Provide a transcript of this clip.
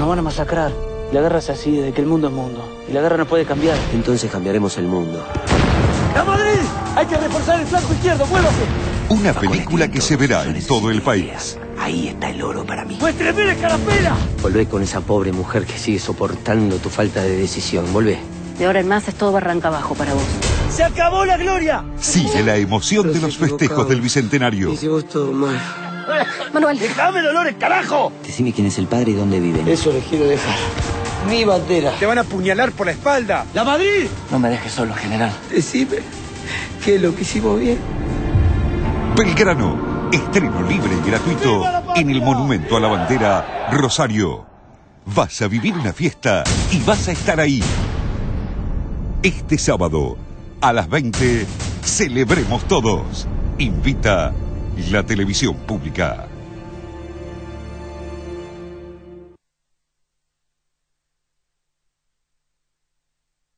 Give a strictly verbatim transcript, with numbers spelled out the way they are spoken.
Nos van a masacrar. La guerra es así, desde que el mundo es mundo. Y la guerra no puede cambiar. Entonces cambiaremos el mundo. ¡La Madrid! Hay que reforzar el flanco izquierdo, muévase. Una película que se verá en todo el país. Ahí está el oro para mí. ¡Muéstreme la carapela! Volvé con esa pobre mujer que sigue soportando tu falta de decisión. Volvé. De ahora en más es todo barranca abajo para vos. ¡Se acabó la gloria! Sigue la emoción de los festejos del Bicentenario. Hicimos todo mal. Manuel. ¡Déjame dolores, carajo! Decime quién es el padre y dónde viven. Eso les quiero dejar. Mi bandera. Te van a apuñalar por la espalda. ¡La Madrid! No me dejes solo, general. Decime que lo que hicimos bien. Belgrano, estreno libre y gratuito en el Monumento a la Bandera, Rosario. Vas a vivir una fiesta y vas a estar ahí. Este sábado, a las veinte, celebremos todos. Invita la televisión pública.